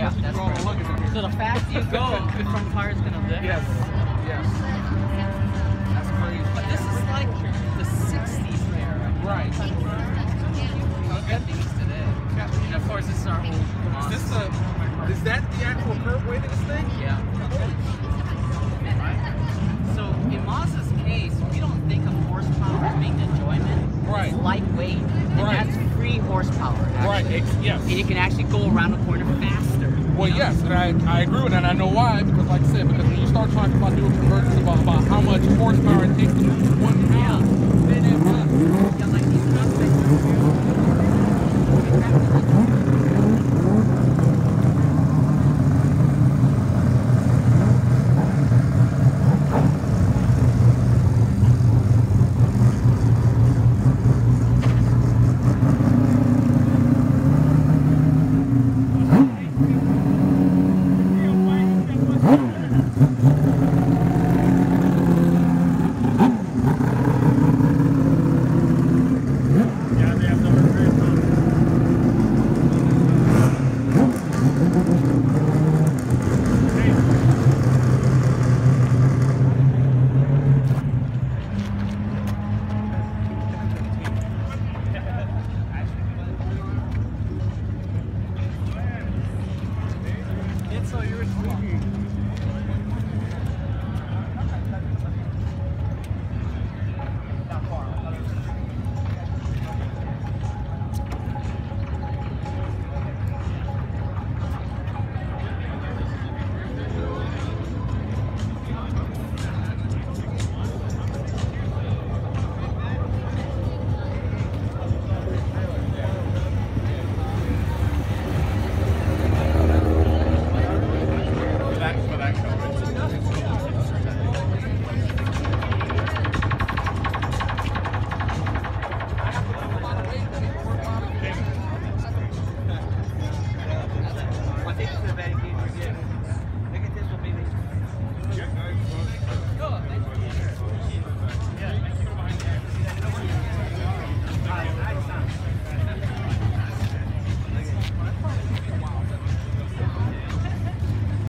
Yeah, that's correct. Look at it. So the faster you go, the front tire is gonna lift. Yes. Yes. That's crazy. But this is like the 60s era. Right. Look at these today. And of course, this is our old Is that the actual curb weight of this thing? Yeah. Right. So in Mazda's case, we don't think of horsepower as being enjoyment. Right. It's lightweight. And Right. that's free horsepower. Actually. Right. Yes. And you can actually go around the corner faster. Well, yes, and I agree with that. And I know why, because like I said, because when you start talking about doing conversions about how much horsepower